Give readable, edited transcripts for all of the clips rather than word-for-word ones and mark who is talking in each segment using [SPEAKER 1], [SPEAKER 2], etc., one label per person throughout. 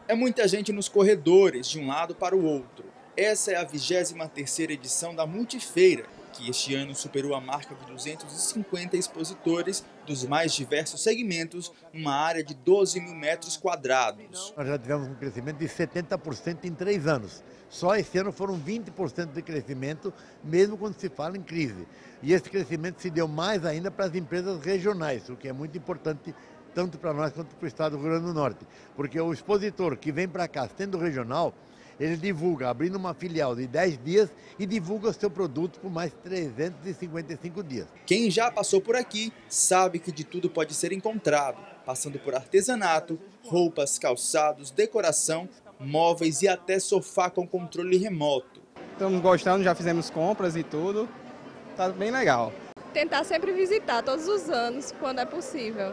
[SPEAKER 1] É muita gente nos corredores, de um lado para o outro. Essa é a 23ª edição da Multifeira, que este ano superou a marca de 250 expositores dos mais diversos segmentos, numa área de 12 mil metros quadrados.
[SPEAKER 2] Nós já tivemos um crescimento de 70% em 3 anos. Só esse ano foram 20% de crescimento, mesmo quando se fala em crise. E esse crescimento se deu mais ainda para as empresas regionais, o que é muito importante tanto para nós quanto para o estado do Rio Grande do Norte. Porque o expositor que vem para cá, sendo regional, ele divulga, abrindo uma filial de 10 dias e divulga o seu produto por mais 355 dias.
[SPEAKER 1] Quem já passou por aqui sabe que de tudo pode ser encontrado, passando por artesanato, roupas, calçados, decoração, móveis e até sofá com controle remoto.
[SPEAKER 3] Estamos gostando, já fizemos compras e tudo, tá bem legal.
[SPEAKER 4] Tentar sempre visitar todos os anos, quando é possível.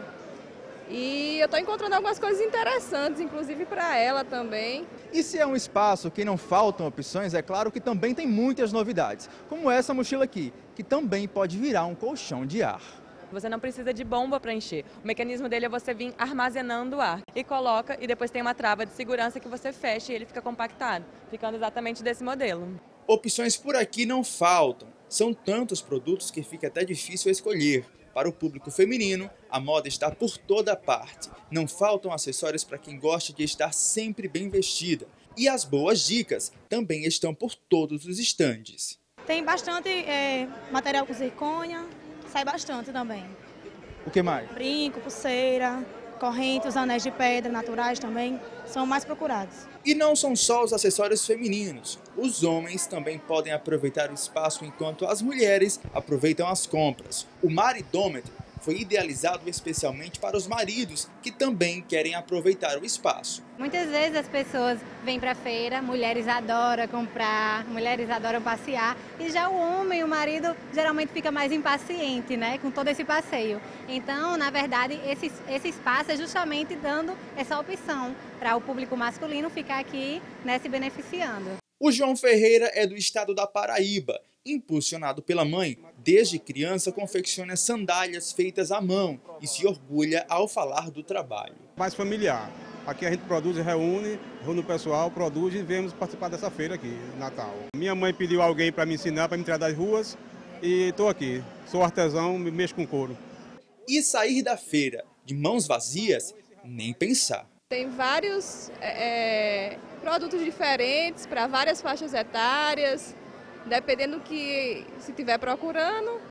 [SPEAKER 4] E eu estou encontrando algumas coisas interessantes, inclusive para ela também.
[SPEAKER 5] E se é um espaço que não faltam opções, é claro que também tem muitas novidades, como essa mochila aqui, que também pode virar um colchão de ar.
[SPEAKER 6] Você não precisa de bomba para encher. O mecanismo dele é você vir armazenando o ar e coloca e depois tem uma trava de segurança que você fecha e ele fica compactado, ficando exatamente desse modelo.
[SPEAKER 1] Opções por aqui não faltam. São tantos produtos que fica até difícil escolher. Para o público feminino, a moda está por toda parte. Não faltam acessórios para quem gosta de estar sempre bem vestida. E as boas dicas também estão por todos os estandes.
[SPEAKER 7] Tem bastante material com zircônia, sai bastante também.
[SPEAKER 5] O que mais?
[SPEAKER 7] Brinco, pulseira, corrente, os anéis de pedra naturais também são mais procurados.
[SPEAKER 1] E não são só os acessórios femininos. Os homens também podem aproveitar o espaço enquanto as mulheres aproveitam as compras. O maridômetro foi idealizado especialmente para os maridos que também querem aproveitar o espaço.
[SPEAKER 8] Muitas vezes as pessoas vêm para a feira, mulheres adoram comprar, mulheres adoram passear, e já o homem, o marido, geralmente fica mais impaciente, né, com todo esse passeio. Então, na verdade, esse espaço é justamente dando essa opção para o público masculino ficar aqui, né, se beneficiando.
[SPEAKER 1] O João Ferreira é do estado da Paraíba. Impulsionado pela mãe, desde criança confecciona sandálias feitas à mão e se orgulha ao falar do trabalho.
[SPEAKER 3] Mais familiar. Aqui a gente produz, reúne o pessoal, produz e viemos participar dessa feira aqui, Natal. Minha mãe pediu alguém para me ensinar, para me tirar das ruas e estou aqui. Sou artesão, mexo com couro.
[SPEAKER 1] E sair da feira de mãos vazias, nem pensar.
[SPEAKER 4] Tem vários produtos diferentes para várias faixas etárias. Dependendo do que se estiver procurando,